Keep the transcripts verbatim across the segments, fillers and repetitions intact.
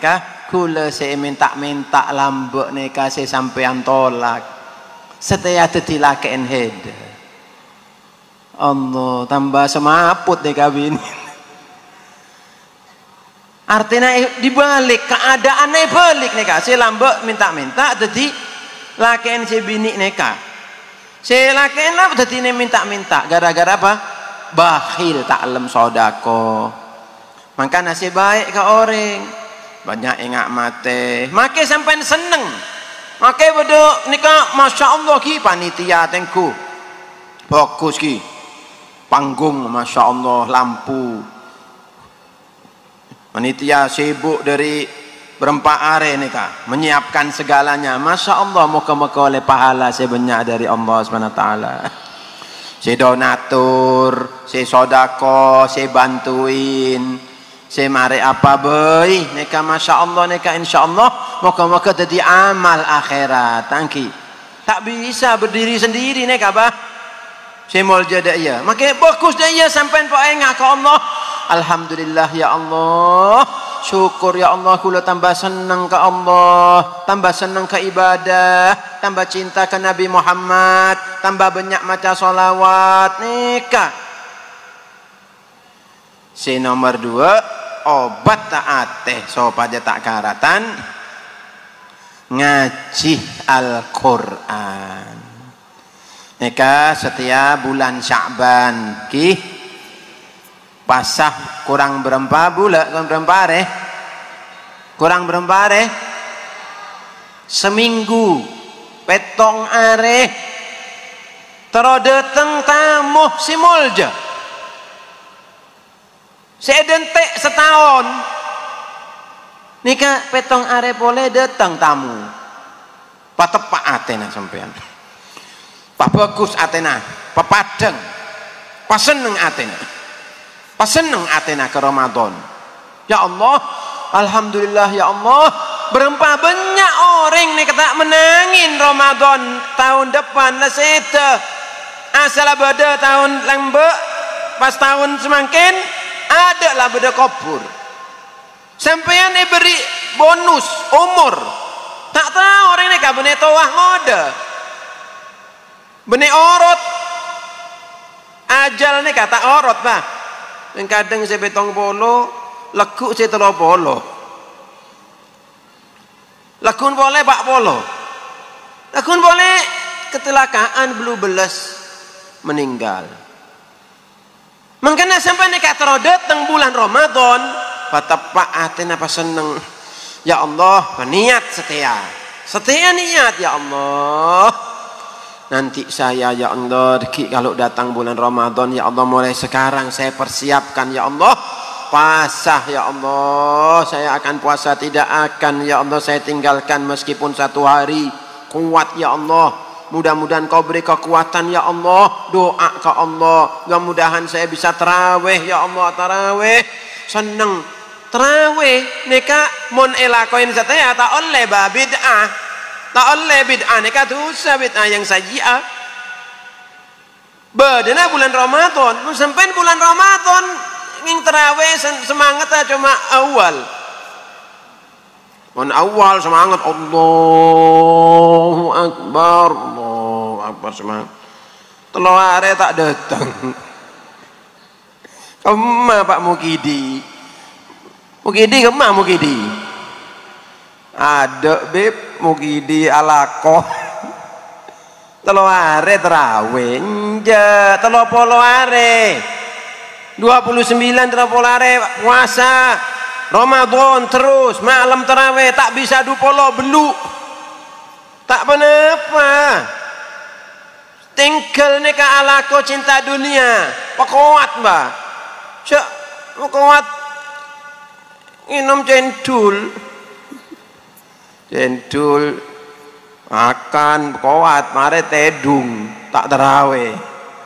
nikah kula saya minta-minta lambek nikah saya sampean tolak setia dadi laken head Allah tambah semaput nikah bini artinya dibalik keadaannya balik nikah saya lambek minta-minta dadi laken si bini nikah saya laken lah dadi minta-minta gara-gara apa bakhil taklem sodako maka nasib baik ke orang banyak ingat mate make sampai seneng make bodoh nikah masya Allah ki panitia tengku fokus ki panggung masya Allah lampu panitia sibuk dari berempat hari nikah menyiapkan segalanya masya Allah moga-moga oleh pahala sebanyak dari Allah subhanahu wa taala saya donatur saya sodako saya bantuin saya mari apa boy nikah masya Allah nikah insya Allah moga-moga jadi amal akhirat tangki tak bisa berdiri sendiri nikah bah saya mau jadi ya makanya bagus dia sampai pak engak ke Allah alhamdulillah ya Allah syukur ya Allah kula tambah senang ke Allah tambah senang ke ibadah tambah cinta ke Nabi Muhammad tambah banyak maca sholawat nikah si nomor dua obat taat teh supaya tak karatan ngaji Al-Quran nikah setiap bulan Sya'ban ki pasah kurang berempat bulan kurang berempat hari kurang berempat hari seminggu petong are terus datang tamu si mulja saya dentek setahun nikah petong are boleh datang tamu patepak atena sampean pak bagus atena pak padeng pak seneng atena pak seneng atena ke Ramadan ya Allah alhamdulillah ya Allah berempa banyak orang nih kata menangin Ramadan tahun depan lah seta asal beda tahun lembek pas tahun semakin ada lah beda kubur sampean beri bonus umur tak tahu orang ini kah benih tawah ngode benih orot ajal nih kata orot bah yang kadang saya betong polo lekuk saya telur polo lekun boleh pak polo lekun boleh kecelakaan belum belas meninggal makanya sampai nih kata datang bulan Ramadan patepak aten apa seneng ya Allah niat setia setia niat ya Allah nanti saya ya Allah kalau datang bulan Ramadan ya Allah mulai sekarang saya persiapkan ya Allah pasah ya Allah saya akan puasa tidak akan ya Allah saya tinggalkan meskipun satu hari kuat ya Allah mudah-mudahan kau beri kekuatan ya Allah doa ke Allah mudah-mudahan saya bisa tarawih ya Allah tarawih seneng tarawih nikah mun elakoin satya tak oleh ba bid'ah tak oleh bid'ah nikah dosa bid'ah yang saji'ah badana bulan Ramadan sampai bulan Ramadan ingin tarawih semangat cuma awal mun awal semangat Allahu Akbar Allahu Akbar semangat telur hari tak datang kemana Pak Mukidi Mukidi kemana Mukidi ada beb Mukidi alako telur hari tarawih nja telur polo hari dua puluh sembilan telur polo hari puasa Ramadan terus malam tarawih tak bisa dupolo beluk tak apa-apa tinggal nikah alako cinta dunia pekuat mbak cak pekuat minum cendul cendul makan pekuat mare tedung tak tarawih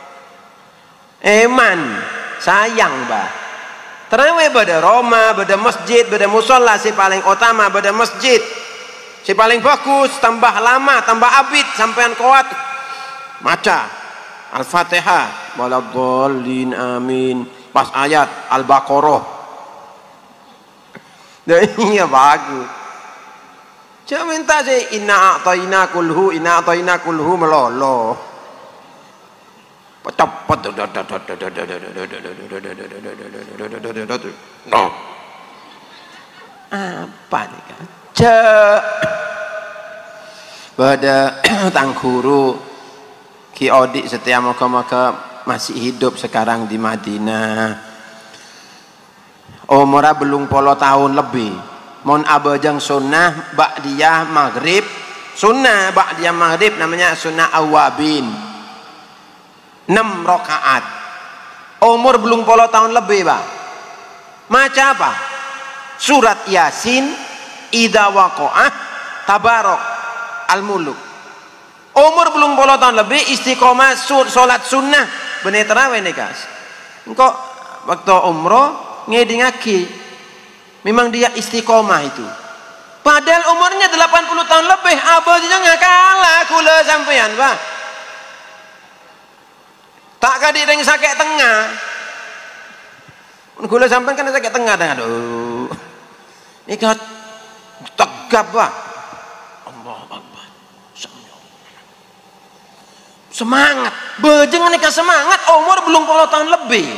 eman sayang mbak tarawih pada Roma, pada masjid, pada musola si paling utama, pada masjid si paling bagus, tambah lama, tambah abid sampean kuat maca Al-Fatihah waladhdallin amin pas ayat Al-Baqarah Iya bagus. Cuma minta sih inna a'tayna kulhu, inna a'tayna kulhu melolo. Cepet. No. Apa nih kan? Cek. Pada tang guru Ki Odik Setia moga-moga masih hidup sekarang di Madinah. Umurnya belum puluh tahun lebih. Mon abajang sunnah ba'diyah maghrib, sunnah ba'diyah maghrib namanya sunnah awabin, enam rakaat. Umur belum puluh tahun lebih, Pak. Maca apa? Surat Yasin, Idza Waqa'ah, Tabarok, Al-Muluk. Umur belum puluh tahun lebih istiqomah salat sunnah bener tarawih nih, guys. Engko waktu umroh ngedingaki memang dia istiqomah itu. Padahal umurnya delapan puluh tahun lebih, abah juga nggak kalah kula sampean, Pak. Tak kadi ring sakit tengah. Kula sampean kan sakit tengah dah. Aduh. Ini tegap, Pak. Allahu Akbar. Semangat. Bejeng nikah semangat, umur belum puluh tahun lebih.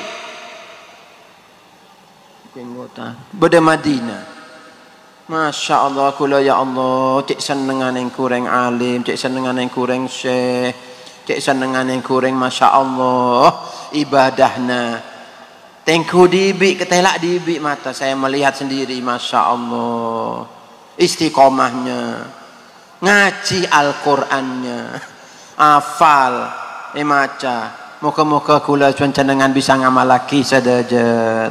Beda Madinah. Masya Allah, kula ya Allah, cik senengan yang kurang alim, cik senengan yang kurang syekh, cik senengan yang kurang Masya Allah ibadahna. Tengku dibi, ketelak dibi mata saya melihat sendiri Masya Allah istiqomahnya, ngaji Al-Qur'annya, hafal, maca. Moga-moga kula jenengan bisa ngamal lagi sadaja.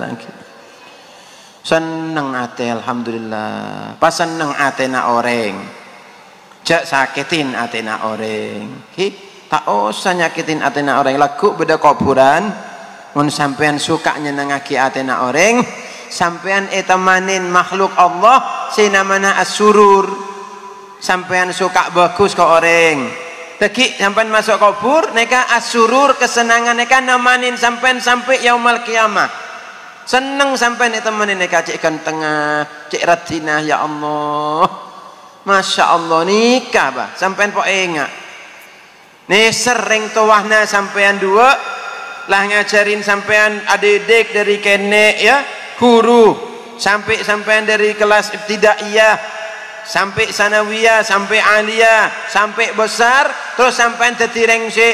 Seneng ate alhamdulillah. Pas seneng ate na orang. Jak sakitin ate na orang. Hi, tak usah nyakitin ate na orang. Lagu beda kuburan. Mun sampean suka nyenengake ate na orang, sampean etamanin makhluk Allah sinamana as-surur. Sampean suka bagus ke orang. Teki sampean masuk kubur, neka as-surur kesenangan neka namanin sampean sampai yaumul kiamah. Seneng sampai nih teman ini cik tengah, cik radina ya Allah, Masya Allah nikah bah, sampai pok enggak, nih sering tuahna sampean dua, lah ngajarin sampean adik dari kene ya, guru, sampai sampean dari kelas ibtidaiyah, sampai sanawiyah, sampai aliyah, sampai besar, terus sampean tetireng si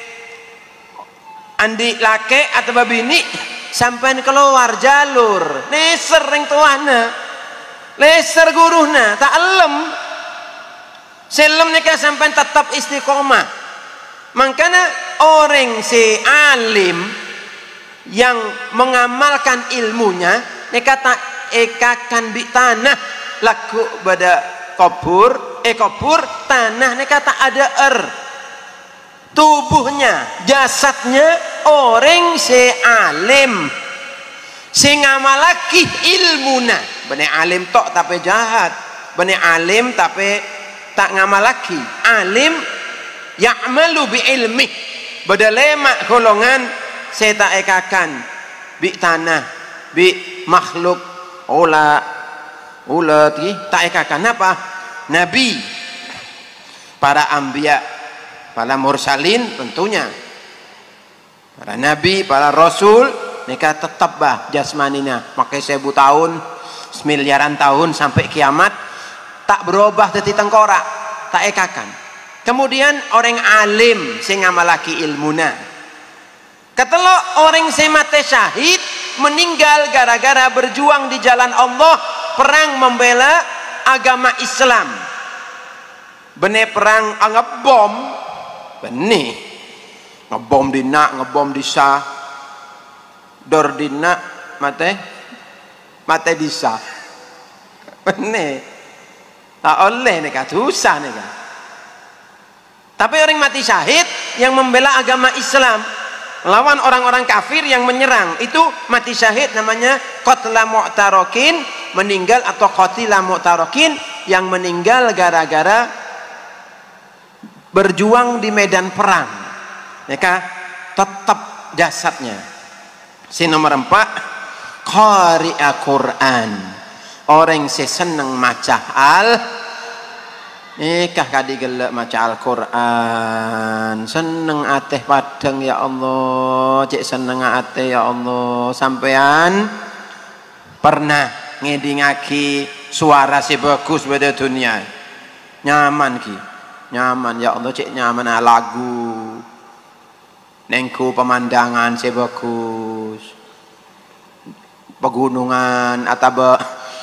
andi lake atau babini. Sampai keluar jalur leser ring tuana leser guruhna tak elem selem nikah sampai tetap istiqomah. Makanya orang si alim yang mengamalkan ilmunya nikah tak ekakan di tanah laku pada kubur eh kubur tanah nikah tak ada er tubuhnya jasadnya orang si alim si ngamalaki ilmuna bener alim tok tapi jahat, bener alim tapi tak ngamalaki, alim ya'malu bi ilmi beda lemak golongan saya tak ekakan bi tanah bi makhluk ula ulat tak ekakan apa nabi para anbiya para mursalin tentunya para nabi, para rasul mereka tetap bah jasmaninya pakai seribu tahun, semiliaran tahun sampai kiamat tak berubah dari tengkorak, tak ekakan. Kemudian orang alim sing ngamalaki ilmuna. Ketelo orang sing mate syahid meninggal gara-gara berjuang di jalan Allah, perang membela agama Islam. Bener perang ngebom benih ngebom di nak ngebom di sah dor di nak mate mate di sah benih tak oleh nih kan susah nih kan. Tapi orang mati syahid yang membela agama Islam melawan orang-orang kafir yang menyerang itu mati syahid namanya qatla mu'tarokin, meninggal atau qatila mu'tarokin yang meninggal gara-gara berjuang di medan perang, mereka tetap jasadnya. Si nomor empat, qari'a Quran, orang se seneng maca al nikah kadi gelek maca Al-Quran seneng ateh padang ya Allah cek seneng ateh ya Allah sampean pernah ngedingaki suara si bagus pada dunia nyaman ki nyaman ya Allah cek nyaman lagu nengku pemandangan si bagus pegunungan atau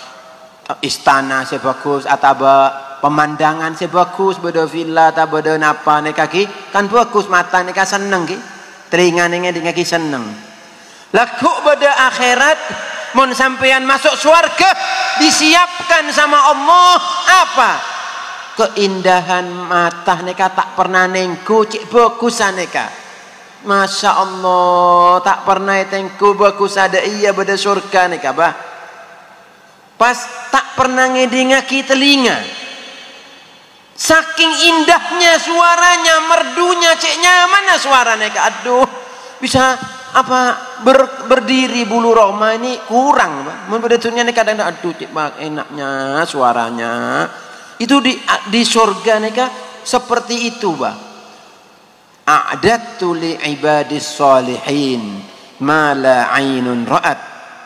istana si bagus atau pemandangan sebagus beda villa ta beda napa nek kaki kan bagus mata nek seneng ki telinga nek ngeki seneng laku beda akhirat mun sampean masuk surga disiapkan sama Allah apa keindahan mata nek tak pernah nengku cik bagus aneka Masya Allah tak pernah tengku bagus ada iya beda surga nek bah pas tak pernah ngedingaki telinga saking indahnya suaranya, merdunya, ceknya mana suaranya? Aduh, bisa apa ber, berdiri bulu roma ini kurang, membedatunya nih kadang aduh cek bak enaknya suaranya. Itu di di surga nih seperti itu, bah. A'dadtu li ibadis salihin ma la 'ainun ra'at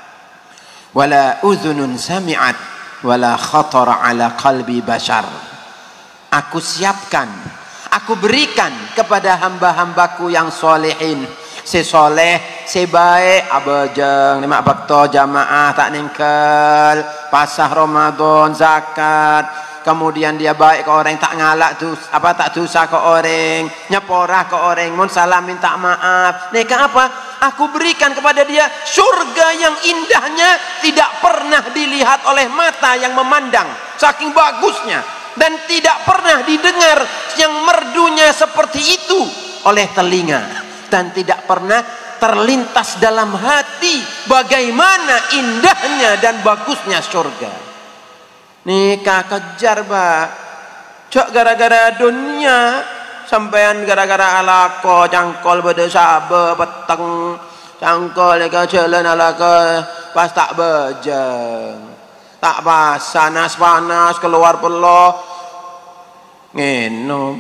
wala udhunun sami'at wala khatara ala qalbi bashar. Aku siapkan, aku berikan kepada hamba-hambaku yang solehin, si soleh, si baik, abajeng, lima bakto jamaah tak ningkel, pasah Ramadan, zakat, kemudian dia baik ke orang tak ngalak tuh, apa tak dosa ke orang, nyeporah ke orang, mun salam minta maaf, neka apa? Aku berikan kepada dia surga yang indahnya tidak pernah dilihat oleh mata yang memandang, saking bagusnya. Dan tidak pernah didengar yang merdunya seperti itu oleh telinga dan tidak pernah terlintas dalam hati bagaimana indahnya dan bagusnya surga. Nikah kejar bah cok gara-gara dunia sampean gara-gara alako cangkol beda sabe peteng cangkol ke jalan alako pas tak bejeng tak panas panas keluar pelo ngenom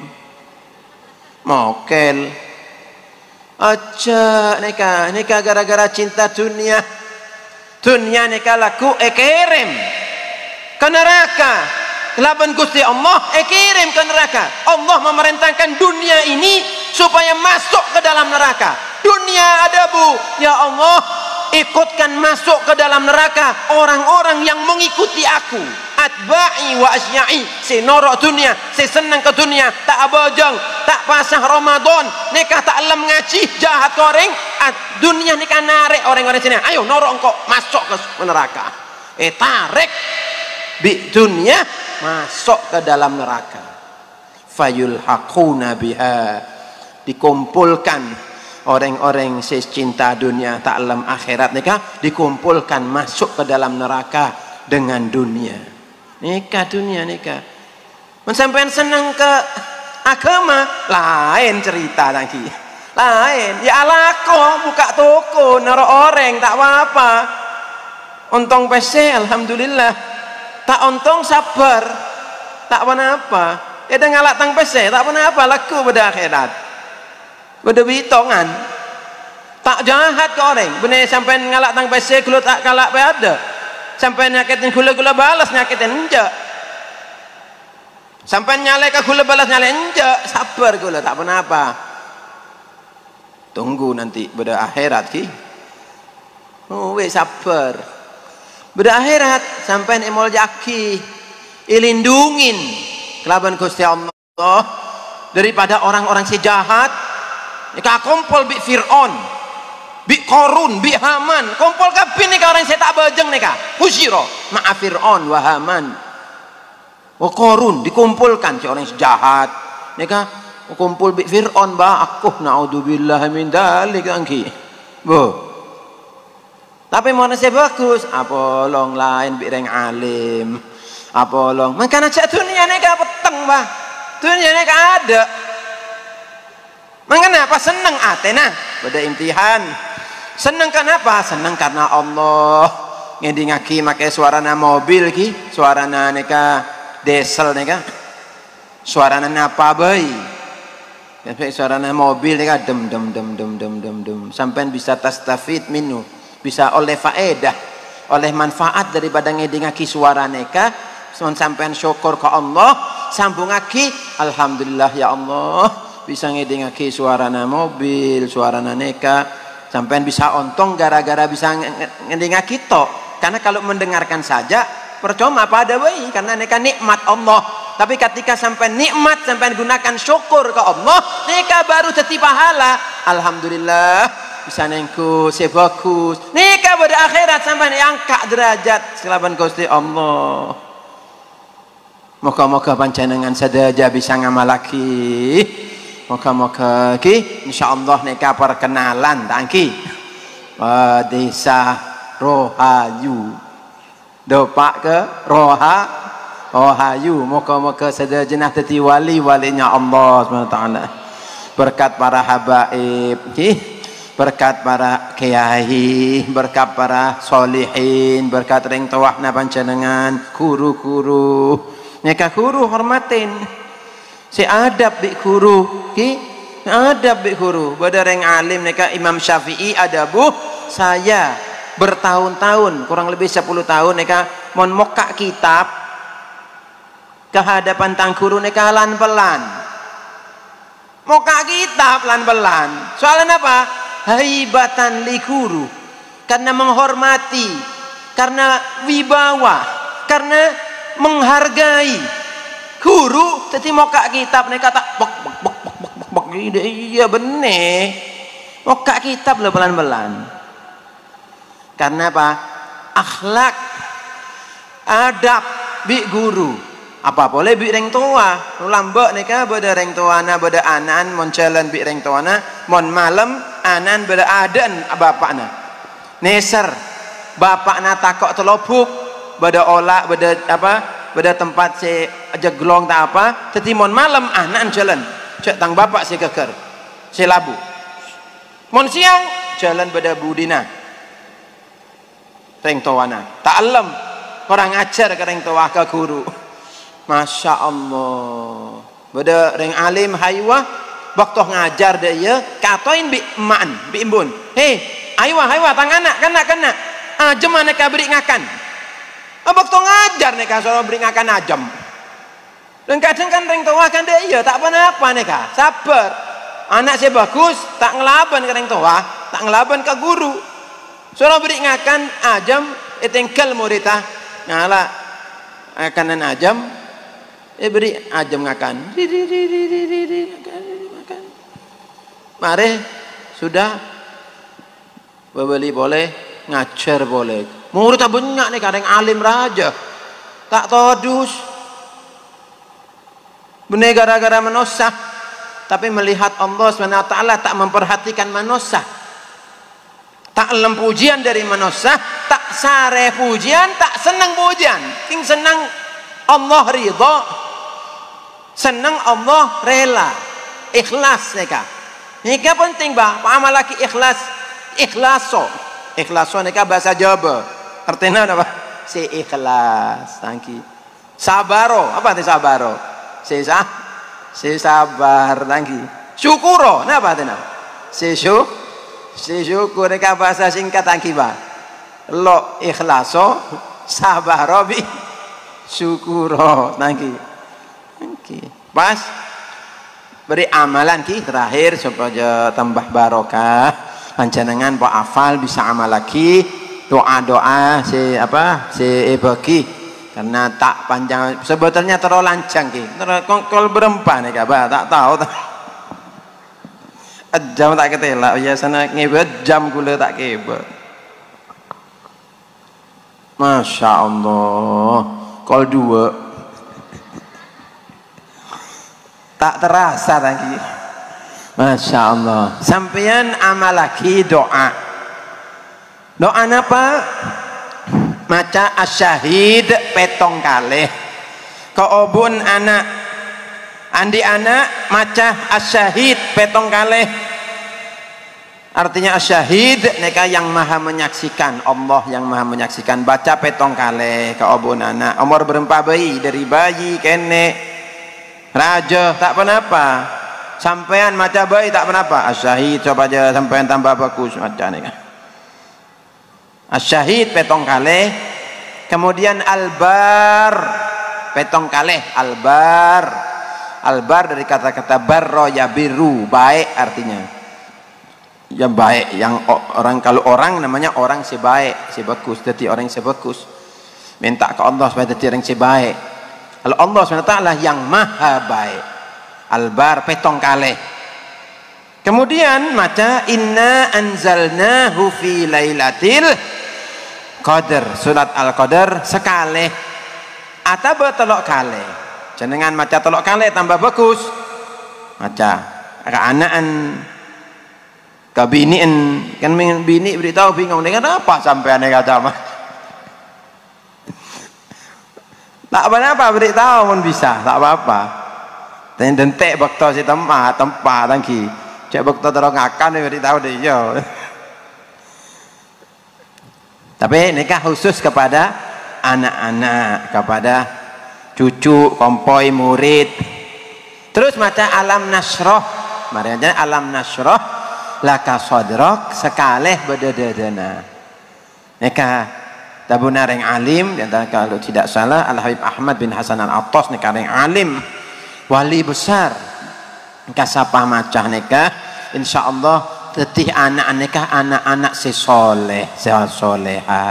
mokel aja nikah nikah gara-gara cinta dunia dunia nikah laku ekirim ke neraka kelaban Gusti Allah ekirim ke neraka Allah memerintahkan dunia ini supaya masuk ke dalam neraka dunia ada bu ya Allah ikutkan masuk ke dalam neraka orang-orang yang mengikuti aku atba'i wa asya'i si norok dunia si senang ke dunia tak abajang tak pasah Ramadan nikah tak alam ngaji jahat orang dunia nikah narik orang-orang sini ayo norok engkau masuk ke neraka eh tarik bi dunia masuk ke dalam neraka fayulhaquna biha dikumpulkan orang-orang cinta dunia tak alam akhirat nikah dikumpulkan masuk ke dalam neraka dengan dunia nikah dunia nikah mensampean senang ke agama lain cerita lagi lain ya alako buka toko naruh orang tak apa-apa untung P C alhamdulillah tak untung sabar tak apa-apa ya dah ngalak tang P C tak apa-apa laku pada akhirat beda bitongan tak jahat ke orang benar sampai ngalak tang P C kalau tak kalak pe ada sampai nyakitin gula-gula balas nyakitin enjak sampai nyalek ke gula balas nyalek enjak sabar gula tak apa-apa tunggu nanti beda akhirat ki oh we sabar beda akhirat sampai emol jaki ilindungin kelaban Gusti Allah daripada orang-orang si jahat nikah kumpul bi Fir'aun bi Korun bi Haman kumpul kabin nikah orang saya tak bajeng nikah husiro ma'a Fir'aun wa Haman wa Korun dikumpulkan si orang sejahat nikah kumpul bi Fir'aun bah aku na'udzubillah min dalik angki bu tapi mana saya bagus apa long lain bi reng alim apa long makanya cak dunia nikah peteng bah dunia nikah ada kenapa senang atena pada imtihan senang kenapa senang karena Allah ngedingaki make suarana mobil ki, suarana neka diesel neka, suarana apa bayi, sampai suarana mobil neka dem dem dem dem dem dem dem, sampai bisa tastafid minu, bisa oleh faedah, oleh manfaat daripada ngedingaki suara neka, sampai syukur ke Allah, sambungaki, alhamdulillah ya Allah, bisa ngedingaki suarana mobil, suarana neka, sampai bisa ontong gara-gara bisa ngedingaki to. Karena kalau mendengarkan saja percuma pada bayi, karena neka nikmat Allah. Tapi ketika sampai nikmat sampai gunakan syukur ke Allah, neka baru jadi pahala. Alhamdulillah bisa nengku sebagus. Neka pada akhirat sampai angkat derajat selaban Gusti Allah. Moga-moga panjenengan sedaja bisa ngamalaki. Moga-moga ki insyaallah neka perkenalan tangki. Desa Rohayu dopak ke roha rohayu, moga-moga sedajenah dadi wali-walinya Allah subhanahu wa taala, berkat para habaib, berkat para kiai, berkat para solihin, berkat ring tawahna panjenengan, guru-guru neka guru hormatin si adab bi guru ki adab bi guru, bada ring alim neka Imam Syafi'i adabu saya bertahun-tahun kurang lebih sepuluh tahun neka mon mokak kitab ke hadapan tang guru neka lan pelan mokak kitab lan pelan, soalnya apa? Haibatan li guru, karena menghormati, karena wibawa, karena menghargai guru. Jadi mokak kitab neka tak bok bok bok bok bok bok bok iya bener mokak kitab lo pelan-pelan. Karena apa? Akhlak, adab bi guru. Apa boleh bi reng tua? Lambek neka beda reng tuana beda anan mon jalan bi reng tuana mon malam anan beda adan bapakna. Neser bapakna takok telobuk beda olak beda apa? Beda tempat si jeglong tak apa. Teti mon malam anan jalan. Cek tang bapak si keker. Si labu. Mon siang jalan beda budina. Reng tawana ta'allam, orang ajar ke reng tawah ke guru. Masya Allah, beda reng alim haywa waktu ngajar dia katoin bi emak bi imbun, hei haywa haywa tang anak kena kena ajem aneka beri ngakan, waktu ngajar neka soal beri ngakan ajem. Dan kadang kan reng tawah kan dia tak apa-apa neka sabar, anak saya bagus tak ngelaban ke reng tawah, tak ngelaban ke guru. Soalnya beri ngakan ajam etengkel muridah ngala akanan ajam eh beri ajam ngakan mari sudah beli boleh ngajar boleh murid tak banyak nih kadang alim raja tak todus bener gara-gara manusia, tapi melihat Allah subhanahu wa taala tak memperhatikan manusia. Tak lem pujian dari manusia, tak sare pujian, tak senang pujian. King senang Allah ridha, senang Allah rela, ikhlas neka. Neka penting bah, amal laki ikhlas, ikhlaso, ikhlaso neka bahasa Jawa. Artinya apa? Si ikhlas, tangki. Sabaro, apa itu sabaro? Si sah, si sabar, tangki. Syukuro, apa artinya? Si syukur. Si syukur neka bahasa singkat angkiba lo ikhlaso sabaro bi syukuro nangki nangki pas beri amalan ki terakhir supaya tambah barokah panjenengan po afal bisa amal lagi doa-doa si apa si ibaki karena tak panjang sebetulnya terlalu lancang ki kalau berempat neka bah tak tahu tak jam tak ketela biasanya ngebet jam gula tak kebet. Masya Allah kol dua tak terasa lagi. Masya Allah sampeyan amal lagi doa doa apa maca asyahid petong kalih keobun anak andi anak maca asyahid petong kalih Artinya asyahid neka yang maha menyaksikan, Allah yang maha menyaksikan. Baca petong kali ke obon anak umur berempat bayi, dari bayi kene raja tak apa-apa, sampean maca bayi tak apa-apa. Asyahid coba aja sampean tambah bagus maca neka. Asyahid petong kali. Kemudian albar petong kali. Albar, albar dari kata-kata barro ya biru, baik artinya. Yang baik, yang orang, kalau orang namanya orang sebaik, sebagus, jadi orang sebagus. Minta ke Allah supaya jadi orang sebaik. Kalau Allah subhanahu wa taala yang maha baik. Albar petong kali. Kemudian maca inna anzalnahu fi lailatil qadar, surat al-qadar sekali atau telok kali. Jenengan maca telok kali tambah bagus. Maca keanaan kabiniin kan bini beritahu bingung dengan apa sampai aneh kata mah tak apa-apa beritahu pun bisa tak apa-apa dan dentek bakto si tempat tempat tangki cek bakto terong akan beritahu dia tapi nikah khusus kepada anak-anak, kepada cucu, kompoi, murid. Terus maca alam nasroh, makanya alam nasroh laka sodrok sekaleh bedededena. Neka tabuna reng alim, dan kalau tidak salah Al Habib Ahmad bin Hasan Al Attas neka reng alim, wali besar. Neka sapa macah neka, insya Allah tetih anak neka anak-anak si soleh, si soleha.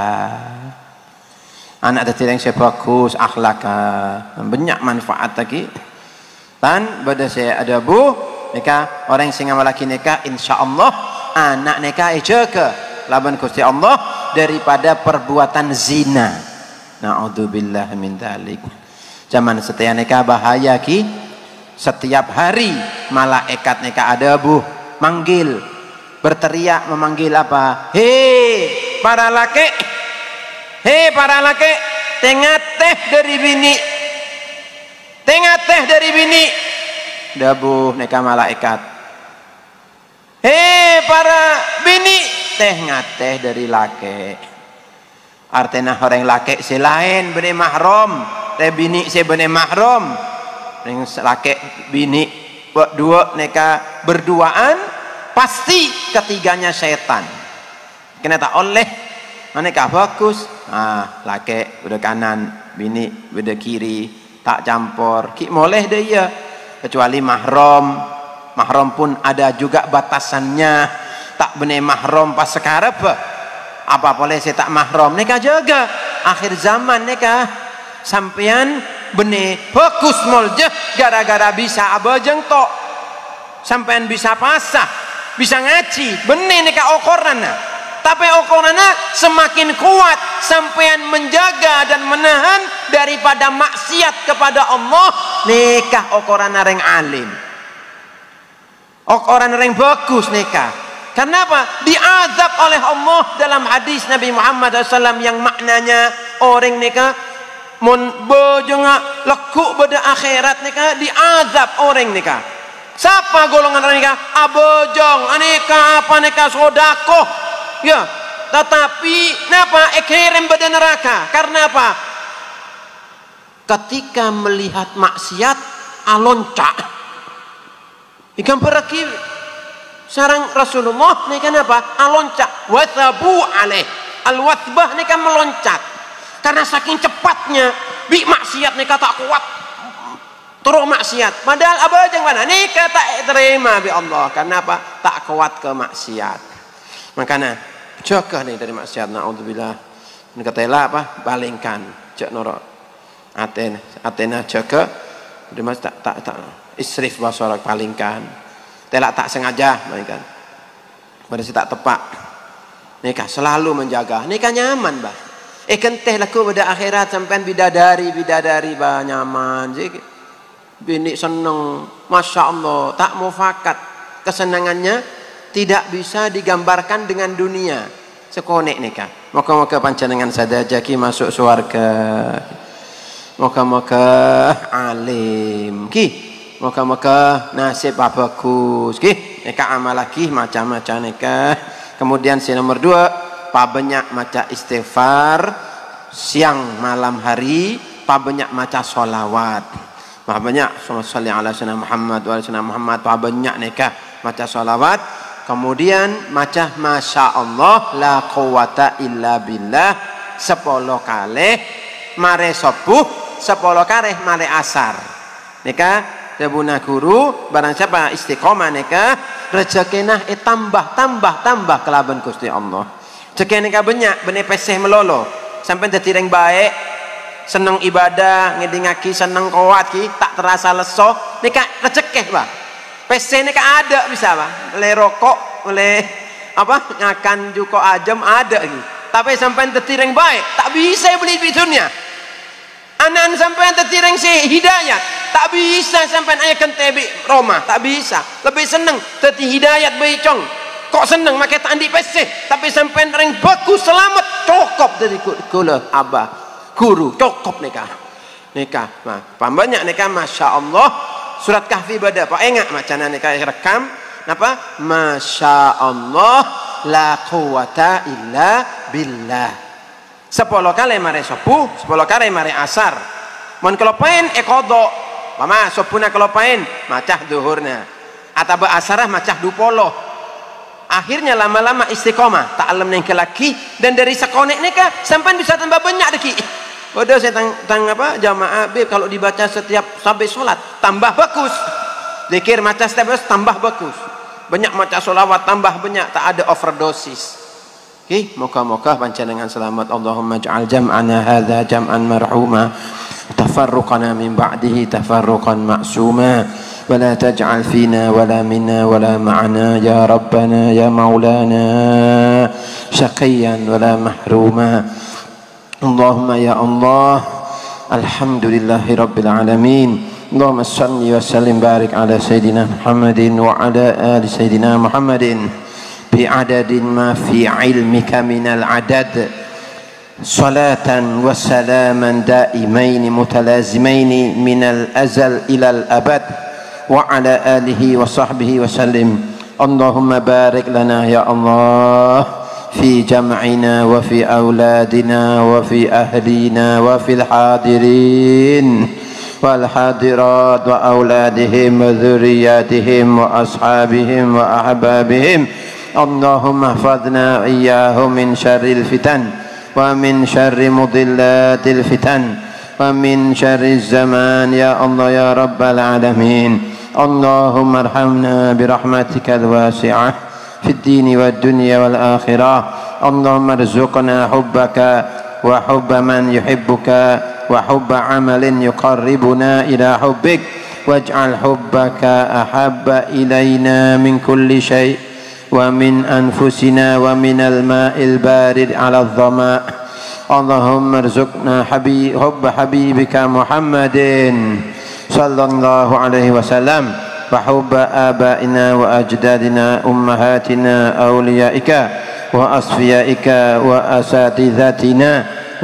Anak tetih yang sebagus akhlaka, banyak manfaat lagi. Dan pada saya ada bu. Neka orang sing ngamal laki neka insyaallah anak neka jaga laban Gusti Allah daripada perbuatan zina. Naudzubillah min dzalik. Zaman setia neka bahaya ki. Setiap hari malaikat neka ada bu manggil, berteriak memanggil apa? Hei para laki, hei para laki, tengah teh dari bini, tengah teh dari bini. Dabuh neka malaikat. Hei para bini, teh ngateh dari laki. Artinya orang laki selain bini mahram, teh bini se bini mahram. Ring laki bini dua neka berduaan, pasti ketiganya setan. Kena tak oleh maneka bagus. Ah, laki udah kanan, bini udah kiri, tak campur. Ki moleh dia. Kecuali mahram, mahram pun ada juga batasannya. Tak benih mahram pas sekarang apa boleh saya tak mahram neka jaga akhir zaman neka sampean benih fokus molje gara-gara bisa abajeng tok sampean bisa pasah bisa ngaji benih neka okorana. Tapi okorana semakin kuat sampean menjaga dan menahan daripada maksiat kepada Allah. Nikah okorana reng alim, okorana reng bagus nikah. Kenapa? Diazab oleh Allah dalam hadis Nabi Muhammad shallallahu alaihi wasallam yang maknanya orang nikah mun bojong lekuk pada akhirat nikah diazab orang nikah. Siapa golongan orang nikah? Abojong, nikah apa nikah sodakoh. Ya, tetapi napa ekerem pada neraka? Karena apa? Ketika melihat maksiat alonca. Ikan peraki sarang Rasulullah ini kan apa? Alonca. Wathabu alaih. Al-wathbah ini kan meloncat. Karena saking cepatnya bi maksiat ini tak kuat. Terus maksiat. Padahal abajang mana? Ini tak terima bi Allah. Karena apa? Tak kuat ke maksiat. Makanya jaga nih dari maksiat. Naudzubillah. Ini katalah apa? Balingkan. Jak norok. Aten, Atena jaga. Udah mas tak tak tak isrif basorak palingkan. Telak tak sengaja, balingkan. Pada si tak tepak. Nikah selalu menjaga. Nikah nyaman bah. Eh kenteh laku pada akhirat sampai bidadari bidadari bah nyaman. Jadi bini seneng. Masya Allah. Tak mufakat. Kesenangannya tidak bisa digambarkan dengan dunia. Sekonek nikah. Moga-moga panjenengan sadajaki masuk surga. Moga-moga alim. Ki. Moga-moga nasib bagus. Ki. neka amal lagi macam-macam neka. Kemudian si nomor dua, pa banyak maca istighfar siang malam hari, pa banyak maca solawat, pa banyak sallallahu ala sayyidina Muhammad wa ala sayyidina Muhammad, pa banyak neka maca solawat. Kemudian maca masya Allah la quwata illa billah sepuluh kali mare subuh, sepuluh kali mare asar. Neka Dabuna guru barang siapa istiqomah neka rezekinah e tambah tambah tambah kelaban Gusti Allah. Rezeki neka banyak benih peseh melolo sampai dadi reng baik, seneng ibadah, ngedingaki seneng kuat ki, tak terasa leso, neka rezeki Pak. Peseh neka ada bisa Pak. Oleh rokok, oleh apa? Ngakan juko ajem ada ki. Tapi sampai dadi reng baik, tak bisa beli di dunia. Anan sampai dadi reng si hidayat. Tak bisa sampai ayah kentebi Roma, tak bisa. Lebih seneng teti hidayat becong. Kok seneng makai tandi peseh, tapi sampai ring baku selamat cokop dari kula abah guru cokop nikah. Nikah. Nah, banyak nikah masya Allah. Surat Kahfi bada Pak enggak macana nikah rekam napa? Masya Allah la quwata illa billah. Sepuluh kali mare subuh, sepuluh kali mare asar. Mun kelopain ekodo Mama sopuna kelopain macah duhurna atau asarah macah dupolo. Akhirnya lama-lama istiqomah ta'alam neng laki dan dari sekonek neka sampai bisa tambah banyak deki. Bodoh saya tang, tang apa jamaah beb kalau dibaca setiap sampai sholat tambah bagus. Zikir macam setiap tambah bagus. Banyak macam solawat tambah banyak, tak ada overdosis. Oke, moga-moga panjenengan selamat. Allahumma ja'al jam'ana hadza jam'an marhuma. تفرقنا من بعده تفرقا معصوما ولا تجعل فينا ولا منا ولا معنا يا ربنا يا مولانا شقيا ولا محروما اللهم يا الله الحمد لله رب العالمين اللهم صل وسلم بارك على سيدنا محمد وعلى آل سيدنا محمد بعدد ما في علمك من العدد صلاة وسلاما دائمين متلازمين من الأزل إلى الأبد وعلى آله وصحبه وسلم اللهم بارك لنا يا الله في جمعنا وفي أولادنا وفي أهلنا وفي الحاضرين والحاضرات وأولادهم وذرياتهم وأصحابهم وأحبابهم اللهم احفظنا إياهم من شر الفتن ومن شر مضلات الفتن ومن شر الزمان يا الله يا رب العالمين اللهم ارحمنا برحمتك الواسعة في الدين والدنيا والآخرة اللهم ارزقنا حبك وحب من يحبك وحب عمل يقربنا إلى حبك واجعل حبك أحب إلينا من كل شيء ومن أنفسنا ومن الماء البارد على الظماء اللهم ارزقنا حبيب حب حبيبك محمد صلى الله عليه وسلم وحب آبائنا وأجدادنا أمهاتنا أوليائك وأصفيائك وأساتذتنا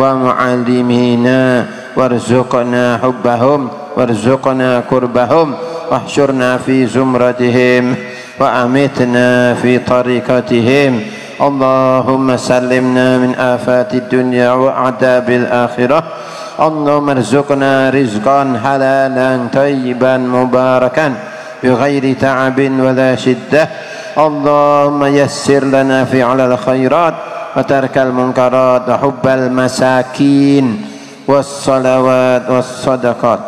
ومعلمينا وارزقنا حبهم وارزقنا قربهم واحشرنا في زمرتهم وأمتنا في طريقتهم اللهم سلمنا من آفات الدنيا وعذاب الآخرة اللهم ارزقنا رزقا حلالا طيبا مباركا بغير تعب ولا شدة اللهم يسر لنا فعل الخيرات وترك المنكرات وحب المساكين والصلوات والصدقات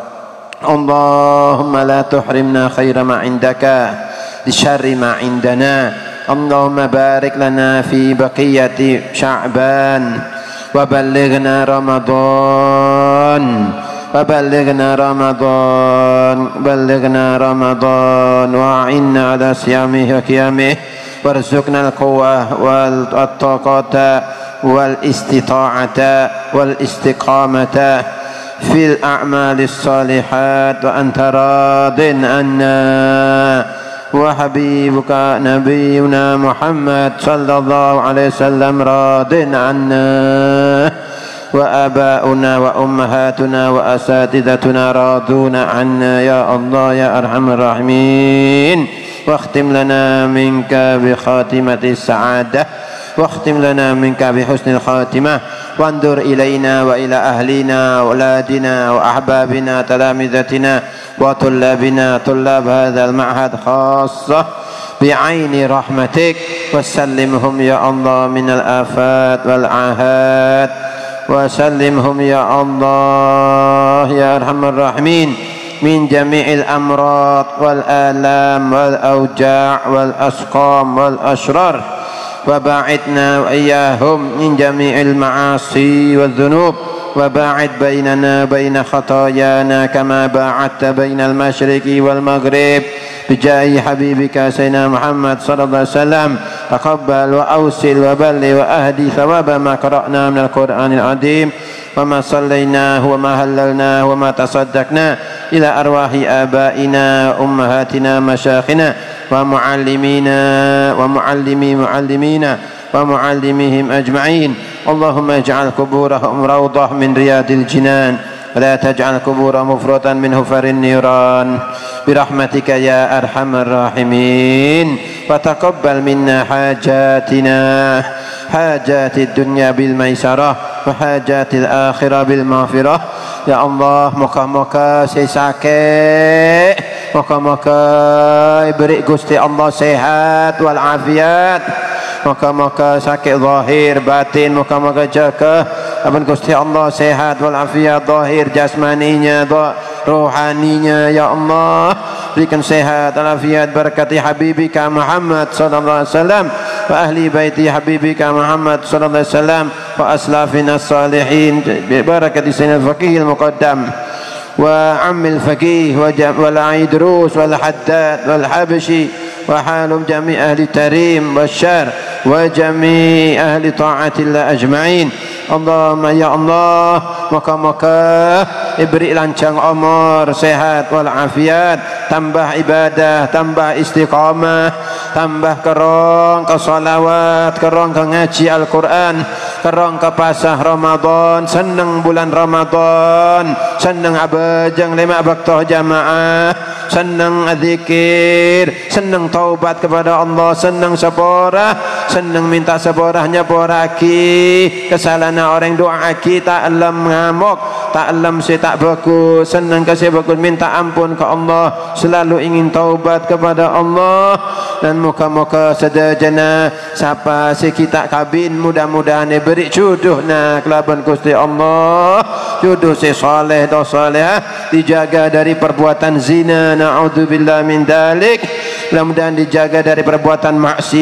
اللهم لا تحرمنا خير ما عندك لشر ما عندنا اللهم بارك لنا في بقية شعبان وبلغنا رمضان وبلغنا رمضان بلغنا رمضان وأعنا على صيامه وقيامه وارزقنا القوة والطاقة والاستطاعة والاستقامة في الأعمال الصالحات وأنت راض عنا وحبيبك نبينا محمد صلى الله عليه وسلم راض عنا وآباؤنا وأمهاتنا وأساتذتنا راضون عنا يا الله يا أرحم الراحمين واختم لنا منك بخاتمة السعادة واختم لنا منك بحسن الخاتمة وانظر إلينا وإلى أهلنا وأولادنا وأحبابنا تلامذتنا وطلابنا طلاب هذا المعهد خاصة بعين رحمتك وسلمهم يا الله من الآفات والعاهات وسلمهم يا الله يا أرحم الراحمين من جميع الأمراض والآلام والأوجاع والأسقام والأشرار وباعدنا وإياهم من جميع المعاصي والذنوب وباعد بيننا بين خطايانا كما باعدت بين المشرق والمغرب بجاه حبيبك سيدنا محمد صلى الله عليه وسلم تقبل وأوصل وبلغ وأهدي ثواب ما قرأنا من القرآن العظيم وما صليناه وما هللناه وما تصدقنا إلى أرواح آبائنا وأمهاتنا مشايخنا ومعلمينا ومعلمي معلمينا ومعلميهم أجمعين اللهم اجعل قبورهم روضة من رياض الجنان ولا تجعل قبورهم مفرطا من حفر النيران برحمتك يا أرحم الراحمين وتقبل منا حاجاتنا حاجات الدنيا بالميسرة وحاجات الآخرة بالمغفرة يا الله moga-moga saya sakit moga-moga beri Gusti Allah sehat walafiat moga-moga sakit zahir batin moga-moga jaga aban Gusti Allah sehat walafiat zahir jasmaninya rohaninya ya Allah berikan sehat walafiat berkati habibika Muhammad sallallahu alaihi wasallam wa ahli baiti habibika Muhammad sallallahu alaihi wasallam wa aslafina salihin bi barakati sayyidil faqih al-muqaddam wa ammil faqih wa wal idrus wal haddad wal habshi wa halum jami' ahli tarim wasyar wa jami' ahli ta'atillah ajma'in Allahumma ya Allah moga-moga beri lanjang umur sehat walafiat tambah ibadah tambah istiqamah tambah kerong ke salawat kerong ke ngaji Al-Quran kerong ke pasah Ramadan seneng bulan Ramadan seneng abajang lima waktu jamaah seneng zikir seneng taubat kepada Allah seneng seporah seneng minta seporahnya poraki kesalahan orang doa kita alam ngamuk tak alam saya tak bagus senang kasih bagus minta ampun ke Allah selalu ingin taubat kepada Allah dan muka-muka sedajana siapa si kita kabin mudah-mudahan beri jodoh na kelaban Gusti Allah jodoh si saleh dan salehah dijaga dari perbuatan zina na'udzubillah min dalik mudah-mudahan dijaga dari perbuatan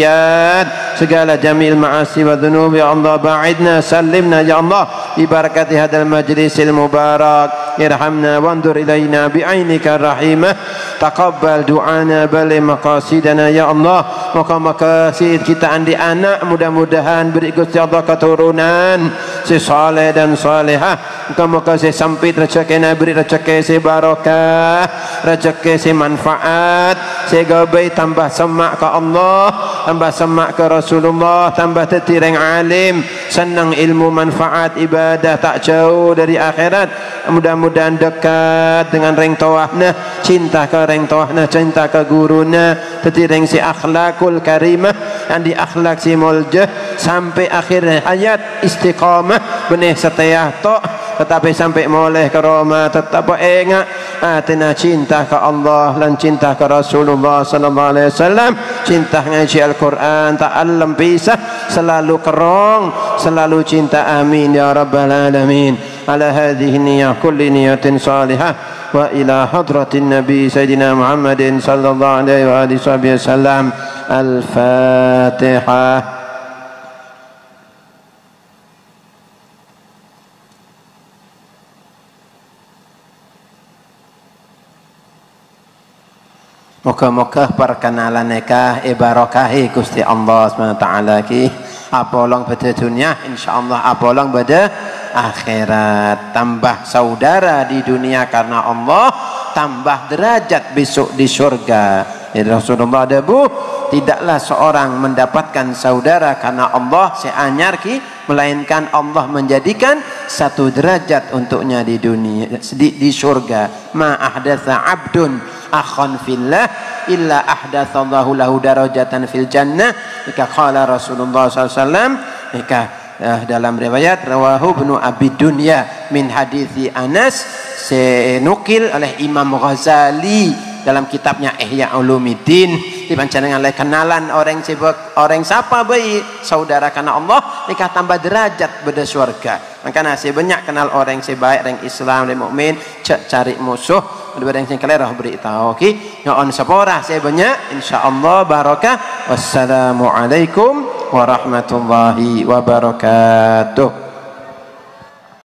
maksiat segala jamil ma'asi wa dhunub ya Allah ba'idna salimna ya Allah ibarakati hadal majlisil mubarak irhamna wandur ilayna bi'ainika rahimah taqabbal du'ana bali maqasidana ya Allah maka maqasid kita andi anak mudah-mudahan beri Gusti Allah keturunan si saleh dan salehah maka si sampit rezekina beri rezeki si barokah rezeki si manfaat si gabai tambah semak ke Allah tambah semak ke Rasulullah tambah tetireng alim senang ilmu manfaat ibadah tak jauh dari akhirat mudah-mudahan dekat dengan reng tawahna cinta ke reng tawahna cinta ke guruna tetireng si akhlakul karimah yang di akhlak si muljah sampai akhir hayat istiqamah benih setia tok tetapi sampai moleh ke Roma tetap ingat atina cinta ke Allah dan cinta ke Rasulullah sallallahu alaihi wasallam cinta ngaji Al-Quran tak alam pisah selalu kerong selalu cinta amin ya rabbal alamin ala hadhihi niyyah kulli niyatin salihah wa ila hadratin nabi sayyidina Muhammadin sallallahu alaihi wa alihi wasallam al-fatihah. Moga-moga perkenalan nikah ibarakahi Gusti Allah subhanahu wa taala ki apolong pada dunia insyaallah apolong pada akhirat tambah saudara di dunia karena Allah tambah derajat besok di surga ya Rasulullah debu tidaklah seorang mendapatkan saudara karena Allah seanyar ki melainkan Allah menjadikan satu derajat untuknya di dunia di, di surga ma ahdatsa abdun akhon fillah illa ahdatsallahu lahu darajatan fil jannah. Ika qala Rasulullah sallallahu alaihi wasallam, ika uh, dalam riwayat rawahu Ibnu Abi Dunya min hadithi Anas, senukil oleh Imam Ghazali dalam kitabnya Ihya Ulumuddin. Dipancangan oleh kenalan orang sibuk orang siapa bayi saudara karena Allah nikah tambah derajat pada surga. Makanya saya banyak kenal orang sebaik orang Islam orang mukmin cek cari musuh daripada yang kalian beritahu. Okey, nyon sepora saya banyak insyaallah barakah. Wassalamualaikum warahmatullahi wabarakatuh.